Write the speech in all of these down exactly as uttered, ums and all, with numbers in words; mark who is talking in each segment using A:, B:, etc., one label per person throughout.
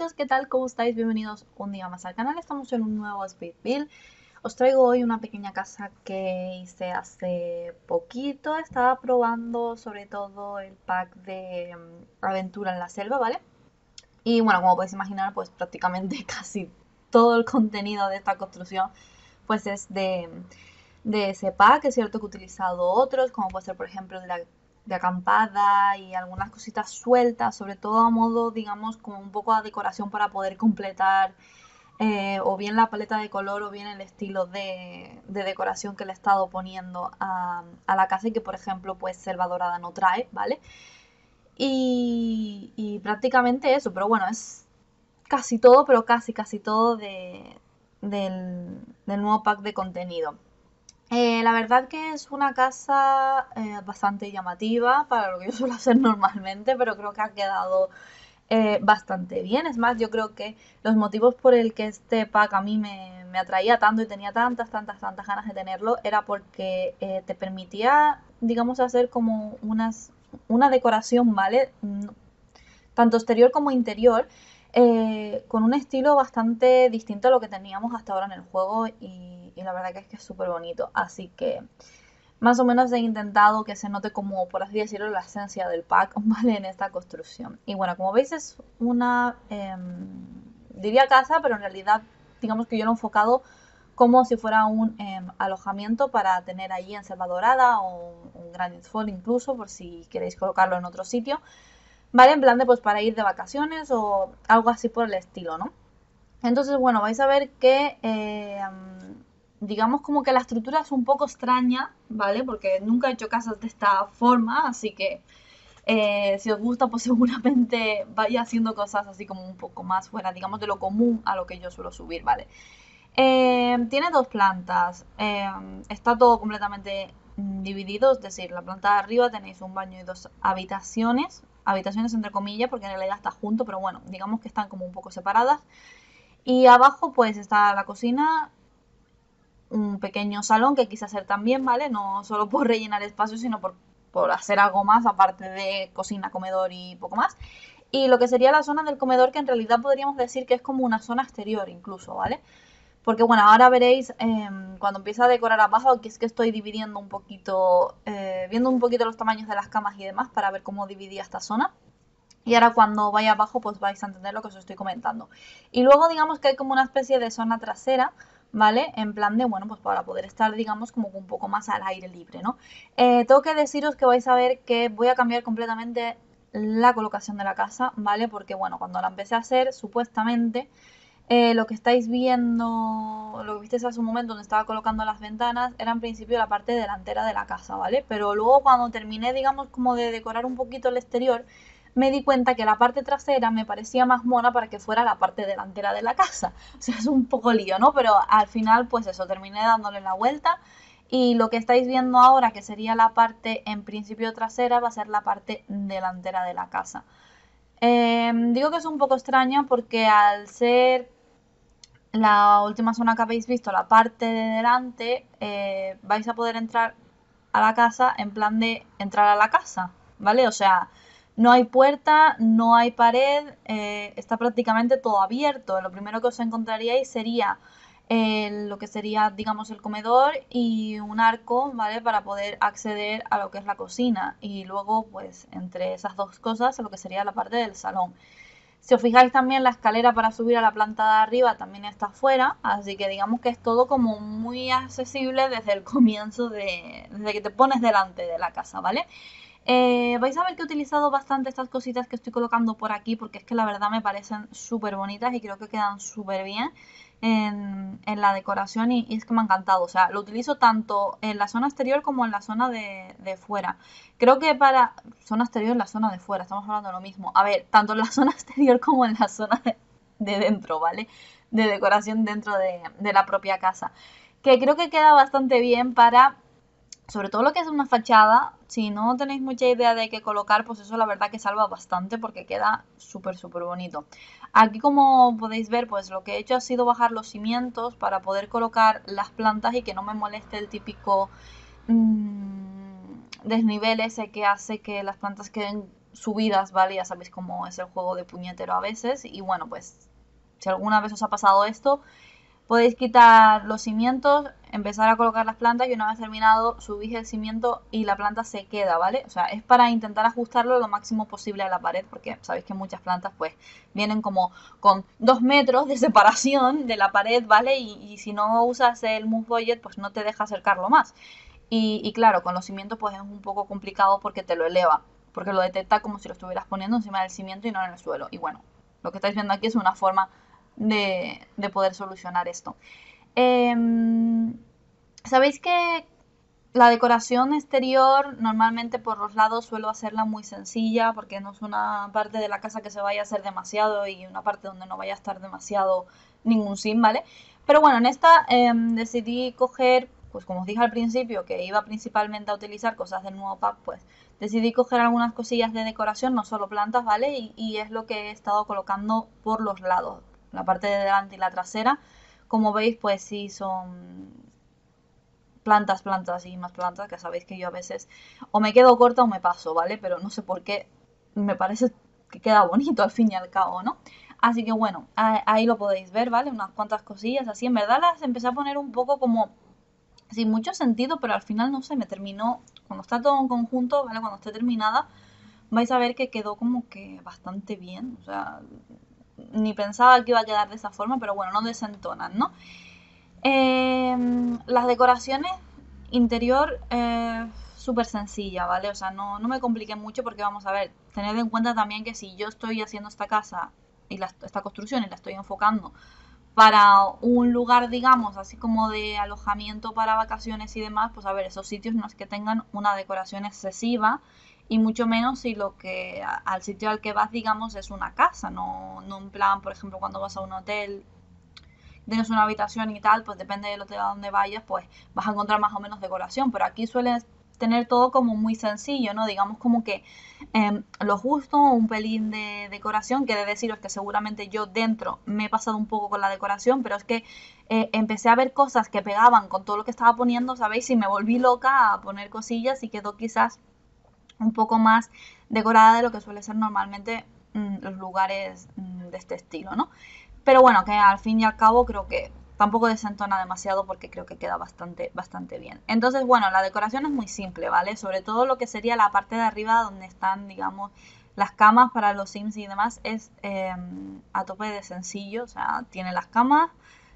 A: chicos, ¿qué tal? ¿Cómo estáis? Bienvenidos un día más al canal. Estamos en un nuevo Speed Build. Os traigo hoy una pequeña casa que hice hace poquito. Estaba probando sobre todo el pack de um, aventura en la selva, ¿vale? Y bueno, como podéis imaginar, pues prácticamente casi todo el contenido de esta construcción pues es de, de ese pack. Es cierto que he utilizado otros, como puede ser por ejemplo el de, de acampada y algunas cositas sueltas, sobre todo a modo, digamos, como un poco de decoración para poder completar eh, o bien la paleta de color o bien el estilo de, de decoración que le he estado poniendo a, a la casa y que por ejemplo pues Selva Dorada no trae, ¿vale? Y, y prácticamente eso, pero bueno, es casi todo, pero casi, casi todo de, del, del nuevo pack de contenido. Eh, la verdad que es una casa eh, bastante llamativa para lo que yo suelo hacer normalmente, pero creo que ha quedado eh, bastante bien. Es más, yo creo que los motivos por el que este pack a mí me, me atraía tanto y tenía tantas, tantas, tantas ganas de tenerlo era porque eh, te permitía, digamos, hacer como unas, una decoración, ¿vale? Tanto exterior como interior, eh, con un estilo bastante distinto a lo que teníamos hasta ahora en el juego y, y la verdad que es que es súper bonito. Así que más o menos he intentado que se note como, por así decirlo, la esencia del pack, ¿vale? En esta construcción. Y bueno, como veis es una, eh, diría casa, pero en realidad digamos que yo lo he enfocado como si fuera un eh, alojamiento para tener allí en Selva Dorada o un Granite Fall incluso, por si queréis colocarlo en otro sitio. ¿Vale? En plan de pues para ir de vacaciones o algo así por el estilo, ¿no? Entonces, bueno, vais a ver que eh, digamos como que la estructura es un poco extraña, ¿vale? Porque nunca he hecho casas de esta forma, así que eh, si os gusta, pues seguramente vaya haciendo cosas así como un poco más fuera, digamos, de lo común a lo que yo suelo subir, ¿vale? Eh, tiene dos plantas, eh, está todo completamente mm, dividido, es decir, la planta de arriba tenéis un baño y dos habitaciones, habitaciones entre comillas, porque en realidad está junto, pero bueno, digamos que están como un poco separadas. Y abajo pues está la cocina, un pequeño salón que quise hacer también, ¿vale? No solo por rellenar espacio, sino por, por hacer algo más, aparte de cocina, comedor y poco más. Y lo que sería la zona del comedor, que en realidad podríamos decir que es como una zona exterior incluso, ¿vale? Porque bueno, ahora veréis eh, cuando empiece a decorar abajo, aquí es que estoy dividiendo un poquito, eh, viendo un poquito los tamaños de las camas y demás para ver cómo dividía esta zona. Y ahora cuando vaya abajo pues vais a entender lo que os estoy comentando. Y luego digamos que hay como una especie de zona trasera, ¿vale? En plan de, bueno, pues para poder estar digamos como un poco más al aire libre, ¿no? Eh, tengo que deciros que vais a ver que voy a cambiar completamente la colocación de la casa, ¿vale? Porque bueno, cuando la empecé a hacer, supuestamente eh, lo que estáis viendo, lo que visteis hace un momento donde estaba colocando las ventanas, era en principio la parte delantera de la casa, ¿vale? Pero luego cuando terminé, digamos, como de decorar un poquito el exterior, me di cuenta que la parte trasera me parecía más mona para que fuera la parte delantera de la casa. O sea, es un poco lío, ¿no? Pero al final, pues eso, terminé dándole la vuelta. Y lo que estáis viendo ahora, que sería la parte en principio trasera, va a ser la parte delantera de la casa. Eh, digo que es un poco extraño porque al ser la última zona que habéis visto, la parte de delante, eh, vais a poder entrar a la casa en plan de entrar a la casa, ¿vale? O sea, no hay puerta, no hay pared, eh, está prácticamente todo abierto. Lo primero que os encontraríais sería eh, lo que sería, digamos, el comedor y un arco, ¿vale? Para poder acceder a lo que es la cocina. Y luego, pues, entre esas dos cosas, lo que sería la parte del salón. Si os fijáis también la escalera para subir a la planta de arriba también está afuera, así que digamos que es todo como muy accesible desde el comienzo de, desde que te pones delante de la casa, ¿vale? Eh, vais a ver que he utilizado bastante estas cositas que estoy colocando por aquí porque es que la verdad me parecen súper bonitas y creo que quedan súper bien en, en la decoración y, y es que me ha encantado. O sea, lo utilizo tanto en la zona exterior como en la zona de, de fuera. Creo que para zona exterior en la zona de fuera, estamos hablando de lo mismo. A ver, tanto en la zona exterior como en la zona de, de dentro, ¿vale? De decoración dentro de, de la propia casa. Que creo que queda bastante bien para sobre todo lo que es una fachada, si no tenéis mucha idea de qué colocar, pues eso la verdad que salva bastante porque queda súper súper bonito. Aquí como podéis ver, pues lo que he hecho ha sido bajar los cimientos para poder colocar las plantas y que no me moleste el típico mmm, desnivel ese que hace que las plantas queden subidas, ¿vale? Ya sabéis cómo es el juego de puñetero a veces. Y bueno, pues si alguna vez os ha pasado esto, podéis quitar los cimientos, empezar a colocar las plantas y una vez terminado subís el cimiento y la planta se queda, ¿vale? O sea, es para intentar ajustarlo lo máximo posible a la pared porque sabéis que muchas plantas pues vienen como con dos metros de separación de la pared, ¿vale? Y, y si no usas el move budget pues no te deja acercarlo más. Y, y claro, con los cimientos pues es un poco complicado porque te lo eleva, porque lo detecta como si lo estuvieras poniendo encima del cimiento y no en el suelo. Y bueno, lo que estáis viendo aquí es una forma de, de poder solucionar esto. Eh, Sabéis que la decoración exterior normalmente por los lados suelo hacerla muy sencilla porque no es una parte de la casa que se vaya a hacer demasiado y una parte donde no vaya a estar demasiado ningún sim, ¿vale? Pero bueno, en esta eh, decidí coger, pues como os dije al principio, que iba principalmente a utilizar cosas del nuevo pack, pues decidí coger algunas cosillas de decoración, no solo plantas, ¿vale? Y, y es lo que he estado colocando por los lados, la parte de delante y la trasera. Como veis, pues sí son plantas, plantas y más plantas, que sabéis que yo a veces o me quedo corta o me paso, ¿vale? Pero no sé por qué, me parece que queda bonito al fin y al cabo, ¿no? Así que bueno, ahí lo podéis ver, ¿vale? Unas cuantas cosillas así. En verdad las empecé a poner un poco como sin mucho sentido, pero al final no sé, me terminó, cuando está todo en conjunto, ¿vale? Cuando esté terminada, vais a ver que quedó como que bastante bien. O sea, ni pensaba que iba a quedar de esa forma, pero bueno, no desentonan, ¿no? Eh, las decoraciones interior eh, súper sencilla, ¿vale? O sea, no, no me compliqué mucho porque vamos a ver, tened en cuenta también que si yo estoy haciendo esta casa y la, esta construcción y la estoy enfocando para un lugar, digamos, así como de alojamiento para vacaciones y demás, pues a ver, esos sitios no es que tengan una decoración excesiva y mucho menos si lo que al sitio al que vas, digamos, es una casa, no, no en plan, por ejemplo, cuando vas a un hotel tienes una habitación y tal, pues depende del hotel a donde vayas, pues vas a encontrar más o menos decoración, pero aquí suelen tener todo como muy sencillo, ¿no? Digamos como que eh, lo justo, un pelín de decoración, que de deciros que seguramente yo dentro me he pasado un poco con la decoración, pero es que eh, empecé a ver cosas que pegaban con todo lo que estaba poniendo, ¿sabéis? Y me volví loca a poner cosillas y quedó quizás un poco más decorada de lo que suele ser normalmente mmm, los lugares mmm, de este estilo, ¿no? Pero bueno, que al fin y al cabo creo que tampoco desentona demasiado porque creo que queda bastante, bastante bien. Entonces, bueno, la decoración es muy simple, ¿vale? Sobre todo lo que sería la parte de arriba donde están, digamos, las camas para los Sims y demás es eh, a tope de sencillo. O sea, tiene las camas,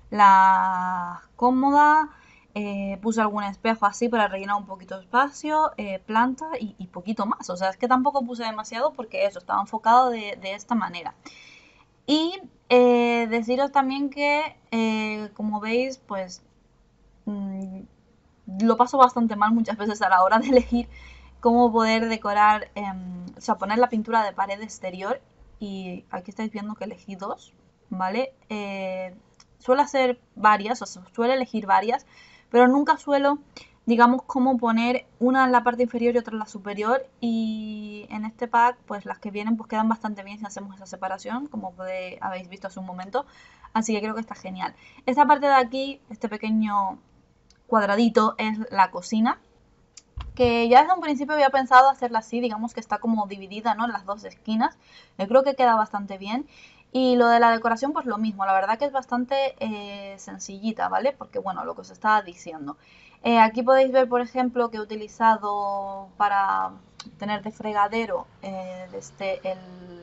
A: la cómoda, eh, puse algún espejo así para rellenar un poquito de espacio, eh, planta y, y, poquito más. O sea, es que tampoco puse demasiado porque eso, estaba enfocado de, de esta manera. Y eh, deciros también que, eh, como veis, pues mmm, lo paso bastante mal muchas veces a la hora de elegir cómo poder decorar, eh, o sea, poner la pintura de pared exterior. Y aquí estáis viendo que elegí dos, ¿vale? Eh, suelo hacer varias, o sea, suelo elegir varias, pero nunca suelo, digamos, cómo poner una en la parte inferior y otra en la superior. Y en este pack, pues las que vienen pues quedan bastante bien si hacemos esa separación, como podéis, habéis visto hace un momento. Así que creo que está genial. Esta parte de aquí, este pequeño cuadradito, es la cocina, que ya desde un principio había pensado hacerla así, digamos que está como dividida, ¿no? En las dos esquinas. Yo creo que queda bastante bien. Y lo de la decoración, pues lo mismo, la verdad que es bastante eh, sencillita, ¿vale? Porque bueno, lo que os estaba diciendo. Eh, aquí podéis ver, por ejemplo, que he utilizado para tener de fregadero eh, este, el,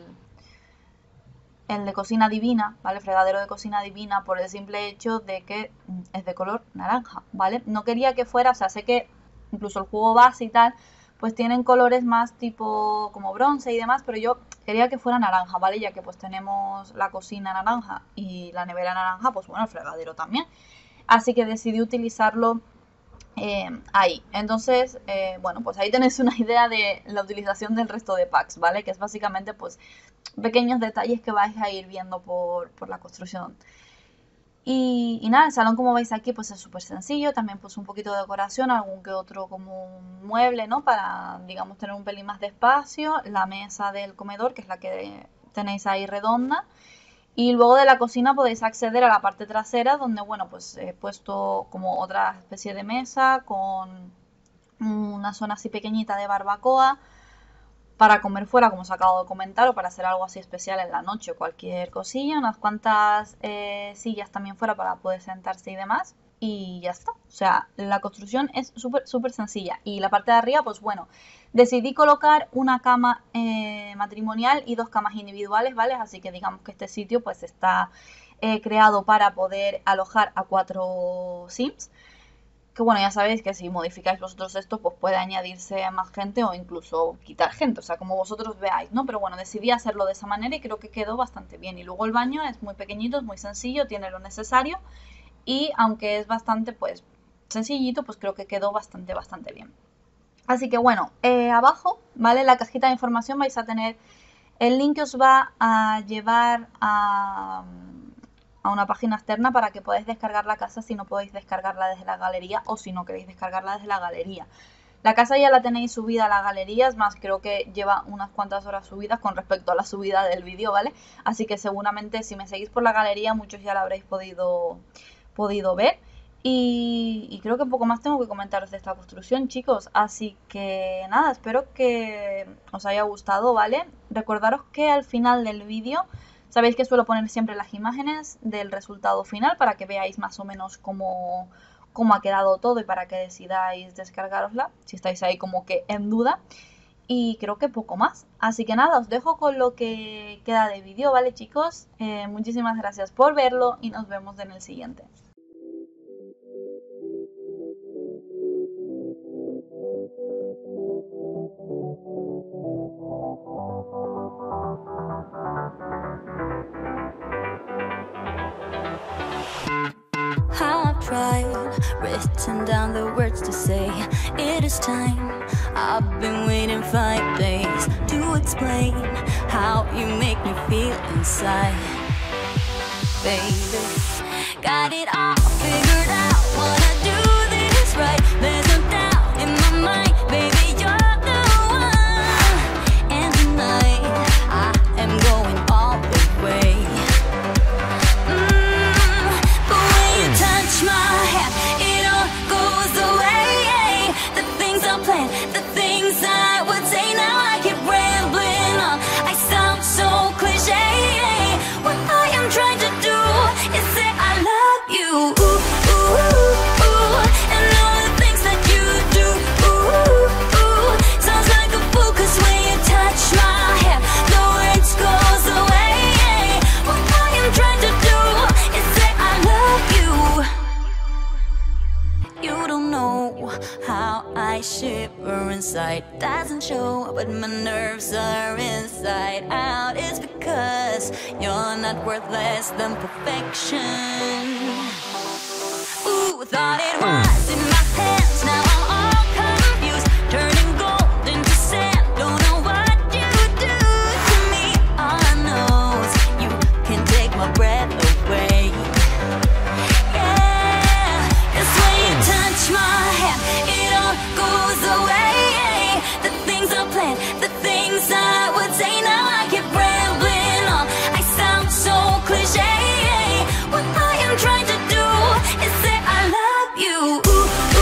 A: el de cocina divina, ¿vale? Fregadero de cocina divina por el simple hecho de que es de color naranja, ¿vale? No quería que fuera, o sea, sé que incluso el juego base y tal, pues tienen colores más tipo como bronce y demás, pero yo quería que fuera naranja, ¿vale? Ya que pues tenemos la cocina naranja y la nevera naranja, pues bueno, el fregadero también. Así que decidí utilizarlo eh, ahí. Entonces, eh, bueno, pues ahí tenéis una idea de la utilización del resto de packs, ¿vale? Que es básicamente pues pequeños detalles que vais a ir viendo por, por la construcción. Y, y nada, el salón como veis aquí pues es súper sencillo, también pues un poquito de decoración, algún que otro como un mueble, ¿no? Para, digamos, tener un pelín más de espacio, la mesa del comedor, que es la que tenéis ahí redonda, y luego de la cocina podéis acceder a la parte trasera, donde, bueno, pues he puesto como otra especie de mesa con una zona así pequeñita de barbacoa, para comer fuera, como os acabo de comentar, o para hacer algo así especial en la noche o cualquier cosilla, unas cuantas eh, sillas también fuera para poder sentarse y demás, y ya está. O sea, la construcción es súper, súper sencilla. Y la parte de arriba, pues bueno, decidí colocar una cama eh, matrimonial y dos camas individuales, ¿vale? Así que digamos que este sitio pues está eh, creado para poder alojar a cuatro sims. Que bueno, ya sabéis que si modificáis vosotros esto, pues puede añadirse más gente o incluso quitar gente, o sea, como vosotros veáis, ¿no? Pero bueno, decidí hacerlo de esa manera y creo que quedó bastante bien. Y luego el baño es muy pequeñito, es muy sencillo, tiene lo necesario y aunque es bastante, pues, sencillito, pues creo que quedó bastante, bastante bien. Así que bueno, eh, abajo, ¿vale? En la cajita de información vais a tener el link que os va a llevar a... a una página externa para que podáis descargar la casa si no podéis descargarla desde la galería o si no queréis descargarla desde la galería. La casa ya la tenéis subida a la galería, es más, creo que lleva unas cuantas horas subidas con respecto a la subida del vídeo, ¿vale? Así que seguramente si me seguís por la galería muchos ya la habréis podido, podido ver. Y, y creo que poco más tengo que comentaros de esta construcción, chicos. Así que nada, espero que os haya gustado, ¿vale? Recordaros que al final del vídeo... Sabéis que suelo poner siempre las imágenes del resultado final para que veáis más o menos cómo, cómo ha quedado todo y para que decidáis descargarosla, si estáis ahí como que en duda. Y creo que poco más. Así que nada, os dejo con lo que queda de vídeo, ¿vale, chicos? Eh, muchísimas gracias por verlo y nos vemos en el siguiente.
B: I've tried, written down the words to say it is time. I've been waiting five days to explain how you make me feel inside. Baby, got it all figured out, wanna do this right. There's no doubt in my mind, baby, you're the one. And tonight, I am going all the way. My hand, it all goes away. The things I planned, the things I would say. Now I keep rambling on, I sound so cliche. What I am trying to do is say I love you. Ooh, ooh, ooh, ooh. And all the things that you do. Ooh, ooh. Sounds like a fool, cause when you touch my hand, the words goes away. What I am trying to do is say I love you. You don't know how I shiver inside. Doesn't show, but my nerves are inside out. It's because you're not worth less than perfection. Ooh, thought it was in my hands, now I'm all confused. Turning gold into sand, don't know what you do to me. All I know is you can take my breath away. Touch my hand, it all goes away. The things I planned, the things I would say. Now I keep rambling on, I sound so cliche. What I am trying to do is say I love you. Ooh, ooh.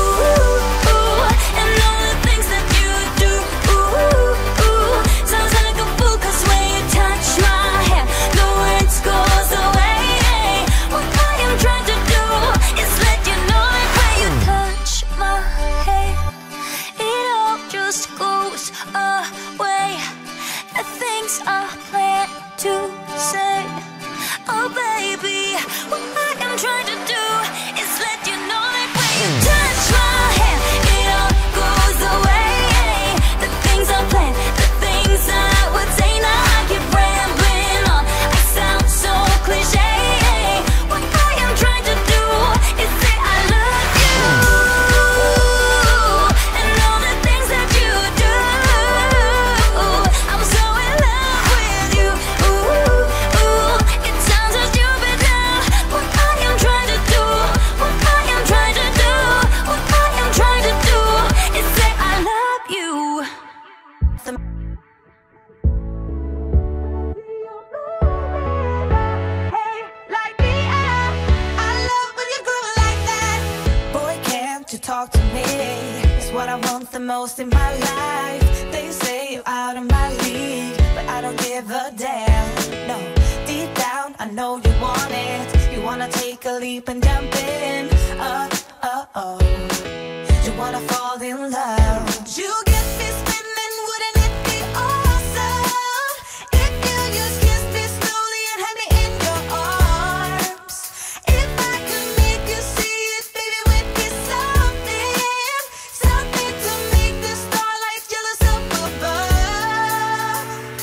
B: want the most in my life. They say you're out of my league, but I don't give a damn. No, deep down I know you want it. You wanna take a leap and jump in. Uh, uh, oh. You wanna fall in love. You get me spinning, wouldn't it be awesome if you just kiss me slowly and had me in your arms? If I could make you see it, baby, would be something, something to make the starlight jealous up above.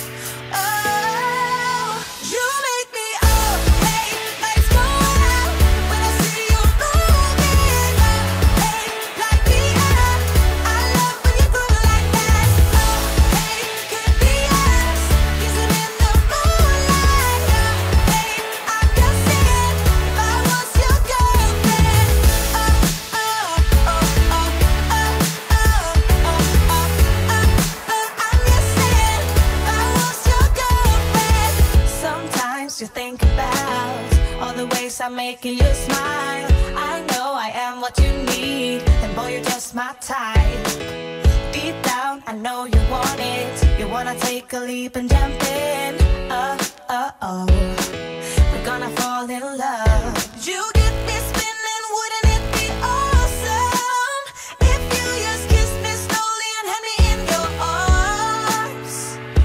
B: Oh, you make me up, hey, lights go out when I see you moving up, hey, like me up. I love when you groove like that. Oh, hey, could be us, kissing in the moonlight. Oh, hey, I'm just saying, if I was your girlfriend. Oh, oh, oh, oh, oh, oh, oh, oh, oh, oh. I'm just saying, if I was your girlfriend. Sometimes you think about all the ways I'm making you smile. I know I am what you need, and boy, you're just my type. Deep down, I know you want it. You wanna take a leap and jump in. Uh, uh, oh. We're gonna fall in love. You get me spinning, wouldn't it be awesome if you just kissed me slowly and had me in your arms?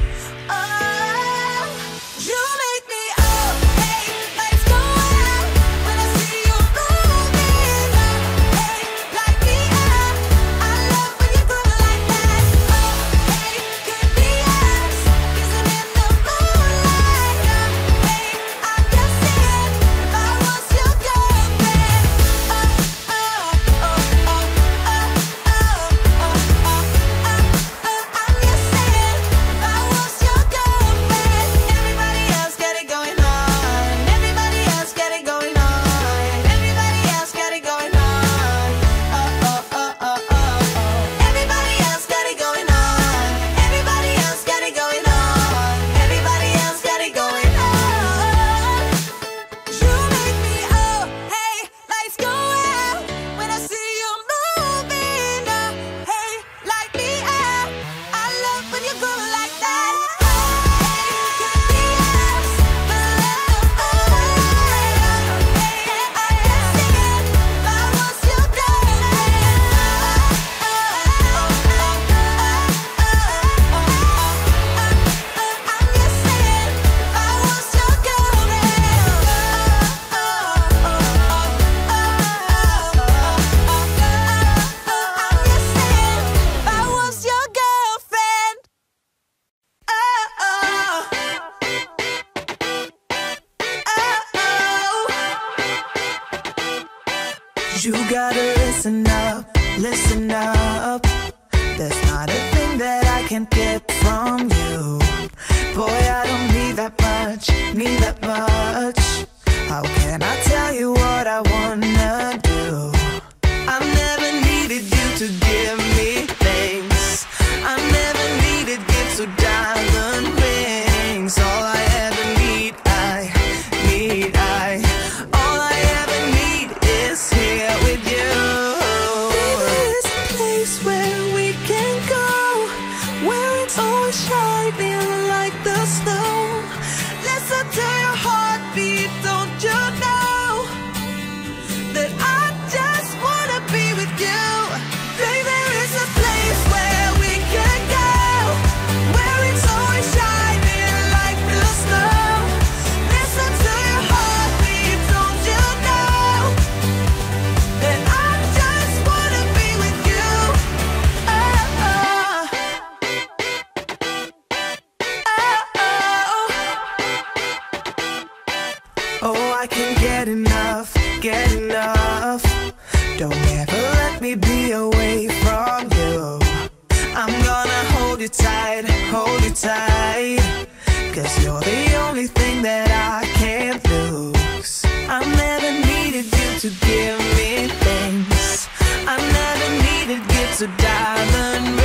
B: Oh, you make me up, hey, lights go out when I see you moving up, hey, like me up. I love when you groove like that. Oh, hey, could be us, kissing in the moonlight. Oh, hey, I'm just saying, if I was your girlfriend. Oh, oh, oh, oh, oh, oh, oh, oh, oh, oh. I'm just saying, if I was your girlfriend. Everybody else got it going on. Everybody else got it going on. Everybody else got it going on. Oh, oh, oh, oh, oh, oh. Everybody else got it going on. Everybody else got it going on. Everybody else got it going on. You make me up, hey, lights go out when I see you moving up, hey, like me up. I love when you groove like that. Oh, hey, could be us, but love, oh, hey, I'm just saying, if I was your girlfriend. Oh, oh, oh, oh, oh, oh, oh, oh. I'm just saying, if I was your girlfriend. Oh, oh, oh, oh, oh, oh, oh, oh, oh. I'm just saying, if I was your girlfriend. Oh, oh, oh, oh.
C: You gotta listen up, listen up. There's not a thing that I can't get from you. Boy, I don't need that much, need that much. How can I tell you what I wanna do? I never needed you to give me things. I never needed gifts or diamond rings. All I ever need, I need, I. All I ever need is here with you. There's a place where we can go, where it's always shining like the snow. Listen to your heartbeat, don't you know that I just wanna be with you? Baby, there is a place where we can go, where it's always shining like the snow. Listen to your heartbeat, don't you know that I just wanna be with you? Oh, oh. Oh, oh, I can't get enough, get enough. Don't ever let me be away from you. I'm gonna hold you tight, hold you tight. Cause you're the only thing that I can't lose. I never needed you to give me things. I never needed gifts or diamond